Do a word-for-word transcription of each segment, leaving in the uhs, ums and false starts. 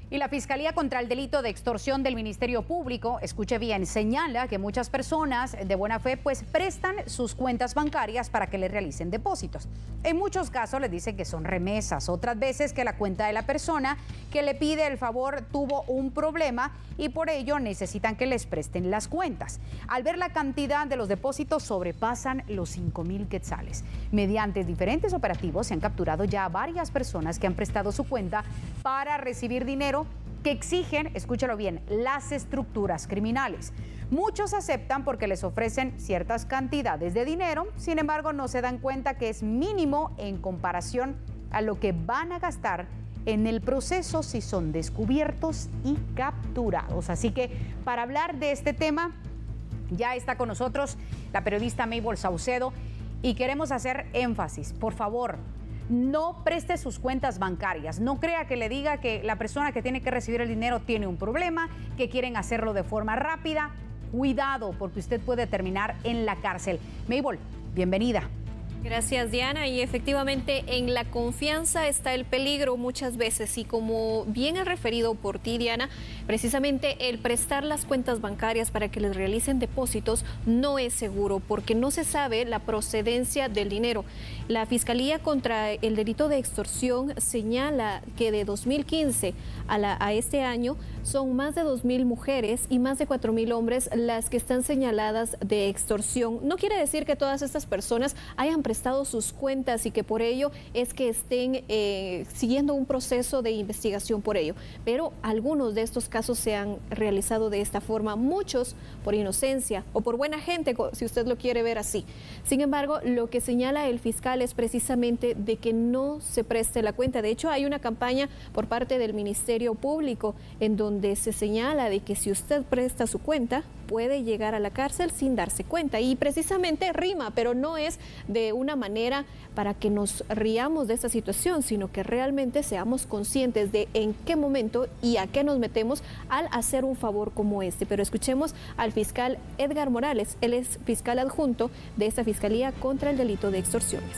Y la Fiscalía contra el Delito de Extorsión del Ministerio Público, escuche bien, señala que muchas personas de buena fe pues prestan sus cuentas bancarias para que les realicen depósitos. En muchos casos les dicen que son remesas, otras veces que la cuenta de la persona que le pide el favor tuvo un problema y por ello necesitan que les presten las cuentas. Al ver la cantidad de los depósitos sobrepasan los cinco mil quetzales. Mediante diferentes operativos se han capturado ya a varias personas que han prestado su cuenta para recibir dinero que exigen, escúchalo bien, las estructuras criminales. Muchos aceptan porque les ofrecen ciertas cantidades de dinero, sin embargo no se dan cuenta que es mínimo en comparación a lo que van a gastar en el proceso si son descubiertos y capturados. Así que para hablar de este tema ya está con nosotros la periodista Maybol Saucedo y queremos hacer énfasis, por favor, no preste sus cuentas bancarias, no crea que le diga que la persona que tiene que recibir el dinero tiene un problema, que quieren hacerlo de forma rápida. Cuidado, porque usted puede terminar en la cárcel. Maybol, bienvenida. Gracias, Diana, y efectivamente en la confianza está el peligro muchas veces y como bien ha referido por ti, Diana, precisamente el prestar las cuentas bancarias para que les realicen depósitos no es seguro porque no se sabe la procedencia del dinero. La Fiscalía contra el Delito de Extorsión señala que de dos mil quince a, la, a este año son más de dos mil mujeres y más de cuatro mil hombres las que están señaladas de extorsión. No quiere decir que todas estas personas hayan prestado sus cuentas y que por ello es que estén eh, siguiendo un proceso de investigación por ello, pero algunos de estos casos se han realizado de esta forma, muchos por inocencia o por buena gente, si usted lo quiere ver así. Sin embargo, lo que señala el fiscal es precisamente de que no se preste la cuenta. De hecho, hay una campaña por parte del Ministerio Público en donde se señala de que si usted presta su cuenta, puede llegar a la cárcel sin darse cuenta. Y precisamente rima, pero no es de una manera para que nos riamos de esta situación, sino que realmente seamos conscientes de en qué momento y a qué nos metemos al hacer un favor como este. Pero escuchemos al fiscal Edgar Morales, él es fiscal adjunto de esta Fiscalía contra el Delito de Extorsiones.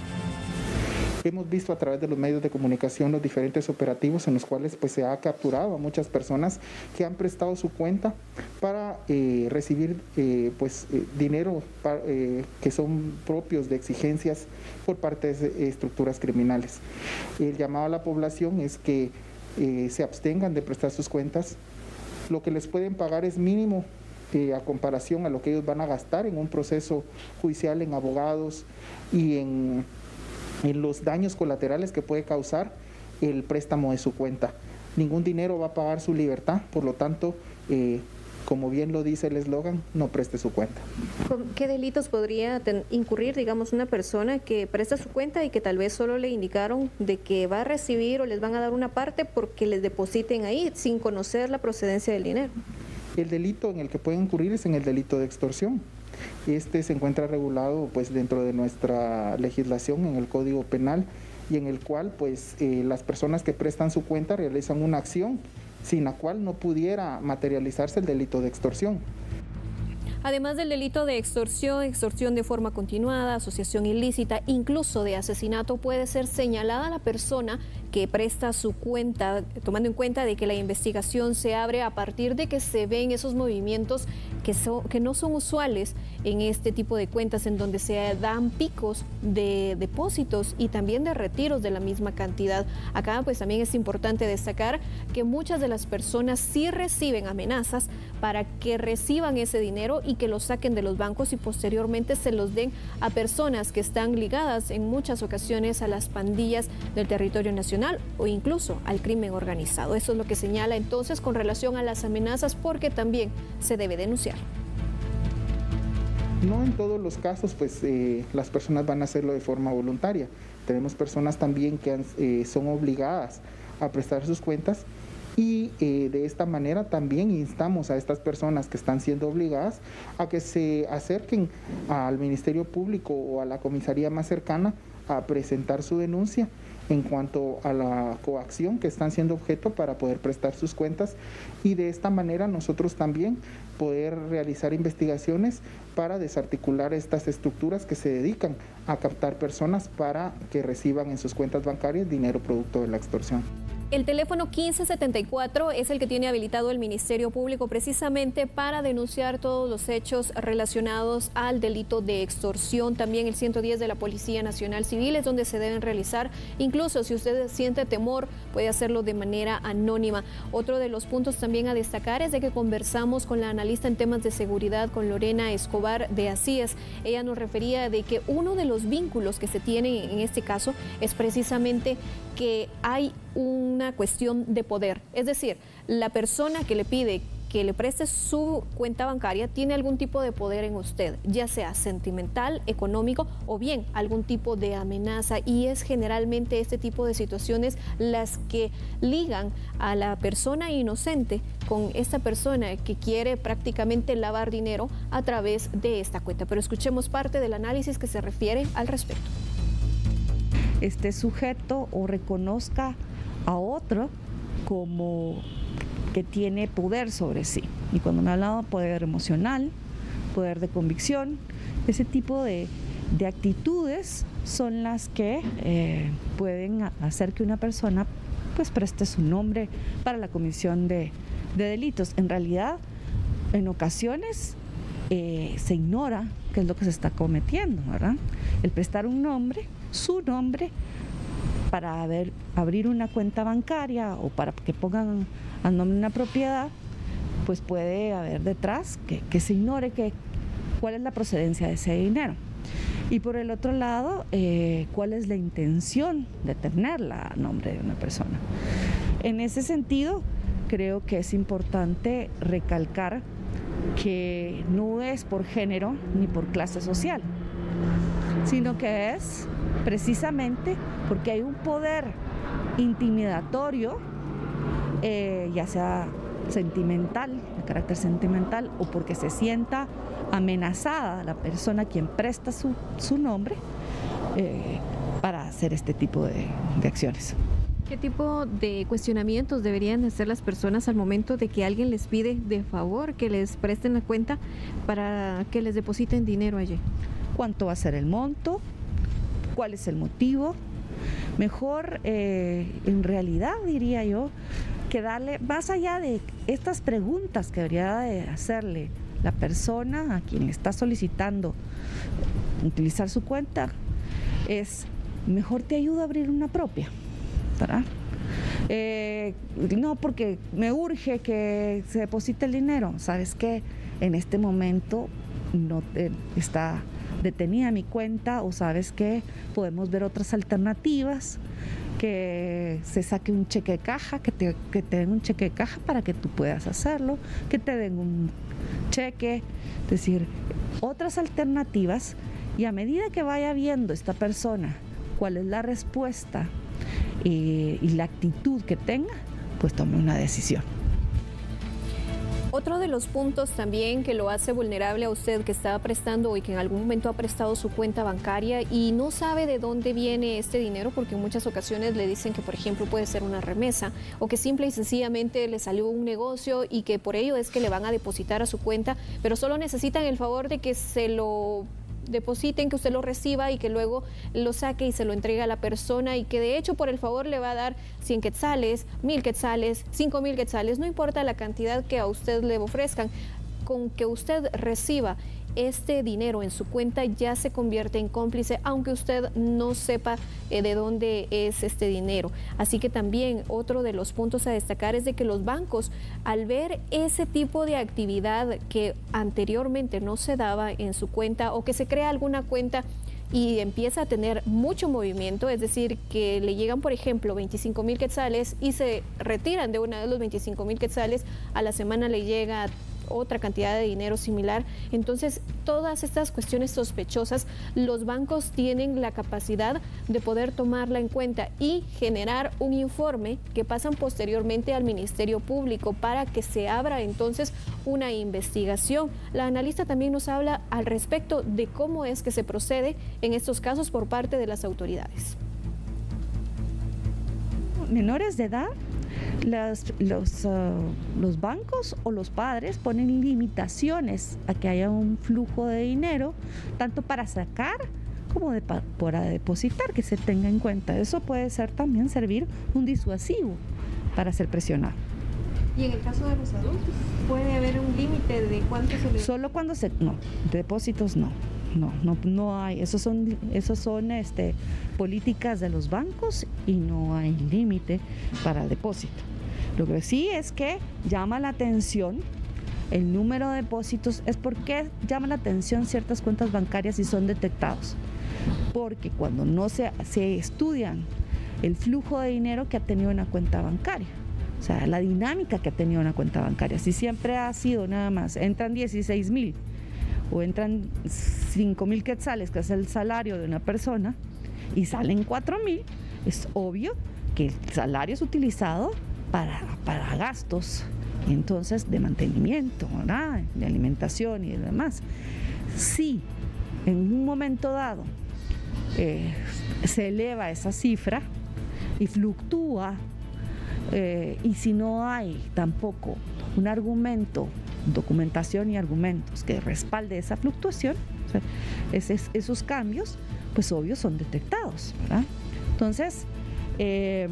Hemos visto a través de los medios de comunicación los diferentes operativos en los cuales pues, se ha capturado a muchas personas que han prestado su cuenta para eh, recibir eh, pues, eh, dinero para, eh, que son propios de exigencias por parte de estructuras criminales. El llamado a la población es que eh, se abstengan de prestar sus cuentas. Lo que les pueden pagar es mínimo eh, a comparación a lo que ellos van a gastar en un proceso judicial, en abogados y en... en los daños colaterales que puede causar el préstamo de su cuenta. Ningún dinero va a pagar su libertad, por lo tanto, eh, como bien lo dice el eslogan, no preste su cuenta. ¿Con qué delitos podría ten, incurrir, digamos, una persona que presta su cuenta y que tal vez solo le indicaron de que va a recibir o les van a dar una parte porque les depositen ahí sin conocer la procedencia del dinero? El delito en el que pueden incurrir es en el delito de extorsión. Este se encuentra regulado pues dentro de nuestra legislación en el Código Penal y en el cual pues eh, las personas que prestan su cuenta realizan una acción sin la cual no pudiera materializarse el delito de extorsión. Además del delito de extorsión, extorsión de forma continuada, asociación ilícita, incluso de asesinato, puede ser señalada la persona que presta su cuenta, tomando en cuenta de que la investigación se abre a partir de que se ven esos movimientos que, son, que no son usuales en este tipo de cuentas, en donde se dan picos de depósitos y también de retiros de la misma cantidad. Acá pues también es importante destacar que muchas de las personas sí reciben amenazas para que reciban ese dinero y que lo saquen de los bancos y posteriormente se los den a personas que están ligadas en muchas ocasiones a las pandillas del territorio nacional o incluso al crimen organizado. Eso es lo que señala entonces con relación a las amenazas, porque también se debe denunciar. No en todos los casos pues eh, las personas van a hacerlo de forma voluntaria. Tenemos personas también que han, eh, son obligadas a prestar sus cuentas y eh, de esta manera también instamos a estas personas que están siendo obligadas a que se acerquen al Ministerio Público o a la comisaría más cercana a presentar su denuncia en cuanto a la coacción que están siendo objeto para poder prestar sus cuentas y de esta manera nosotros también poder realizar investigaciones para desarticular estas estructuras que se dedican a captar personas para que reciban en sus cuentas bancarias dinero producto de la extorsión. El teléfono quince setenta y cuatro es el que tiene habilitado el Ministerio Público precisamente para denunciar todos los hechos relacionados al delito de extorsión. También el ciento diez de la Policía Nacional Civil es donde se deben realizar. Incluso si usted siente temor, puede hacerlo de manera anónima. Otro de los puntos también a destacar es de que conversamos con la analista en temas de seguridad, con Lorena Escobar de Asíes. Ella nos refería de que uno de los vínculos que se tienen en este caso es precisamente que hay una cuestión de poder, es decir, la persona que le pide que le preste su cuenta bancaria tiene algún tipo de poder en usted, ya sea sentimental, económico o bien algún tipo de amenaza, y es generalmente este tipo de situaciones las que ligan a la persona inocente con esta persona que quiere prácticamente lavar dinero a través de esta cuenta. Pero escuchemos parte del análisis que se refiere al respecto. Esté sujeto o reconozca a otro como que tiene poder sobre sí. Y cuando me hablaba de poder emocional, poder de convicción, ese tipo de, de actitudes son las que eh, pueden hacer que una persona pues preste su nombre para la comisión de, de delitos. En realidad, en ocasiones eh, se ignora qué es lo que se está cometiendo, ¿verdad? El prestar un nombre, su nombre, para ver, abrir una cuenta bancaria o para que pongan al nombre de una propiedad, pues puede haber detrás que, que se ignore que, cuál es la procedencia de ese dinero. Y por el otro lado, eh, cuál es la intención de tenerla a nombre de una persona. En ese sentido, creo que es importante recalcar que no es por género ni por clase social, sino que es precisamente porque hay un poder intimidatorio, eh, ya sea sentimental, de carácter sentimental, o porque se sienta amenazada la persona quien presta su, su nombre eh, para hacer este tipo de, de acciones. ¿Qué tipo de cuestionamientos deberían hacer las personas al momento de que alguien les pide de favor que les presten la cuenta para que les depositen dinero allí? ¿Cuánto va a ser el monto? ¿Cuál es el motivo? Mejor, eh, en realidad, diría yo, que darle, más allá de estas preguntas que debería de hacerle la persona a quien le está solicitando utilizar su cuenta, es mejor te ayudo a abrir una propia, ¿verdad? Eh, no, porque me urge que se deposite el dinero. ¿Sabes qué? En este momento no eh, está detenida mi cuenta, o sabes que podemos ver otras alternativas, que se saque un cheque de caja, que te, que te den un cheque de caja para que tú puedas hacerlo, que te den un cheque, es decir, otras alternativas, y a medida que vaya viendo esta persona cuál es la respuesta y, y la actitud que tenga, pues tome una decisión. Otro de los puntos también que lo hace vulnerable a usted que está prestando y que en algún momento ha prestado su cuenta bancaria y no sabe de dónde viene este dinero, porque en muchas ocasiones le dicen que, por ejemplo, puede ser una remesa o que simple y sencillamente le salió un negocio y que por ello es que le van a depositar a su cuenta, pero solo necesitan el favor de que se lo depositen, que usted lo reciba y que luego lo saque y se lo entregue a la persona, y que de hecho por el favor le va a dar cien quetzales, mil quetzales, cinco mil quetzales, no importa la cantidad que a usted le ofrezcan, con que usted reciba este dinero en su cuenta ya se convierte en cómplice, aunque usted no sepa eh, de dónde es este dinero. Así que también otro de los puntos a destacar es de que los bancos, al ver ese tipo de actividad que anteriormente no se daba en su cuenta, o que se crea alguna cuenta y empieza a tener mucho movimiento, es decir, que le llegan, por ejemplo, veinticinco mil quetzales y se retiran de una de los veinticinco mil quetzales, a la semana le llega otra cantidad de dinero similar. Entonces, todas estas cuestiones sospechosas, los bancos tienen la capacidad de poder tomarla en cuenta y generar un informe que pasan posteriormente al Ministerio Público para que se abra entonces una investigación. La analista también nos habla al respecto de cómo es que se procede en estos casos por parte de las autoridades. Menores de edad, Las, los, uh, los bancos o los padres ponen limitaciones a que haya un flujo de dinero, tanto para sacar como de, para depositar, que se tenga en cuenta. Eso puede ser también servir un disuasivo para ser presionado. ¿Y en el caso de los adultos puede haber un límite de cuánto se les... Solo cuando se... No, depósitos no. No, no, no hay. Esos son, esos son este, políticas de los bancos y no hay límite para el depósito. Lo que sí es que llama la atención el número de depósitos. Es porque llama la atención ciertas cuentas bancarias y son detectados. Porque cuando no se, se estudian el flujo de dinero que ha tenido una cuenta bancaria, o sea, la dinámica que ha tenido una cuenta bancaria, si siempre ha sido nada más, entran dieciséis mil o entran cinco mil quetzales, que es el salario de una persona, y salen cuatro mil, es obvio que el salario es utilizado para, para gastos, entonces de mantenimiento, ¿verdad?, de alimentación y demás. Si en un momento dado eh, se eleva esa cifra y fluctúa, eh, y si no hay tampoco un argumento, documentación y argumentos que respalde esa fluctuación, o sea, esos, esos cambios, pues obvio son detectados, ¿verdad? Entonces, eh,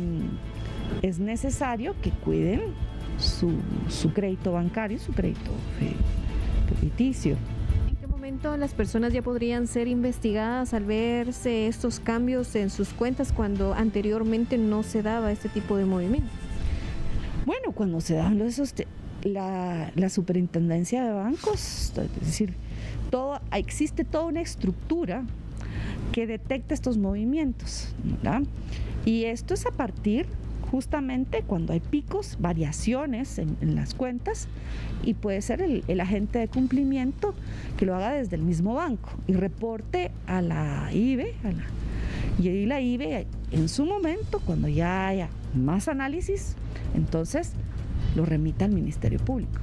es necesario que cuiden su, su crédito bancario, su crédito eh, crediticio. ¿En qué momento las personas ya podrían ser investigadas al verse estos cambios en sus cuentas cuando anteriormente no se daba este tipo de movimiento? Bueno, cuando se dan esos... La, la superintendencia de bancos, es decir, todo, existe toda una estructura que detecta estos movimientos, ¿verdad? Y esto es a partir justamente cuando hay picos, variaciones en, en las cuentas, y puede ser el, el agente de cumplimiento que lo haga desde el mismo banco y reporte a la I B E, a la, y ahí la I B E en su momento, cuando ya haya más análisis, entonces lo remita al Ministerio Público.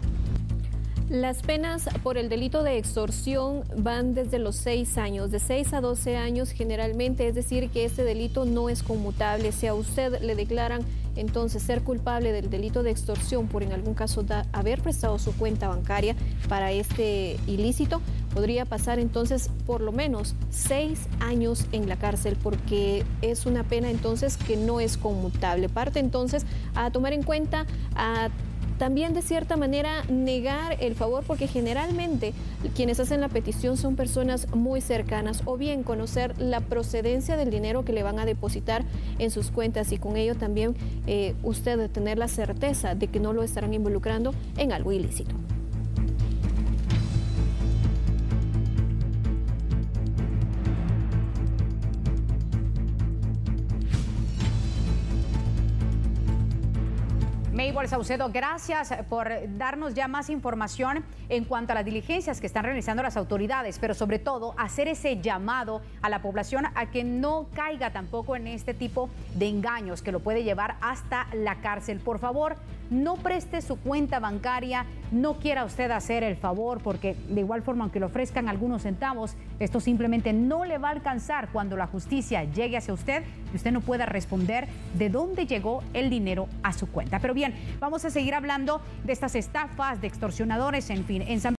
Las penas por el delito de extorsión van desde los seis años, de seis a doce años generalmente, es decir que este delito no es conmutable. Si a usted le declaran entonces ser culpable del delito de extorsión por en algún caso da, haber prestado su cuenta bancaria para este ilícito, podría pasar entonces por lo menos seis años en la cárcel, porque es una pena entonces que no es conmutable. Parte entonces a tomar en cuenta, a también de cierta manera negar el favor, porque generalmente quienes hacen la petición son personas muy cercanas, o bien conocer la procedencia del dinero que le van a depositar en sus cuentas, y con ello también eh, usted tener la certeza de que no lo estarán involucrando en algo ilícito. Maybol Saucedo, gracias por darnos ya más información en cuanto a las diligencias que están realizando las autoridades, pero sobre todo hacer ese llamado a la población a que no caiga tampoco en este tipo de engaños que lo puede llevar hasta la cárcel. Por favor, no preste su cuenta bancaria, no quiera usted hacer el favor, porque de igual forma, aunque le ofrezcan algunos centavos, esto simplemente no le va a alcanzar cuando la justicia llegue hacia usted y usted no pueda responder de dónde llegó el dinero a su cuenta. Pero bien, vamos a seguir hablando de estas estafas, de extorsionadores, en fin. En San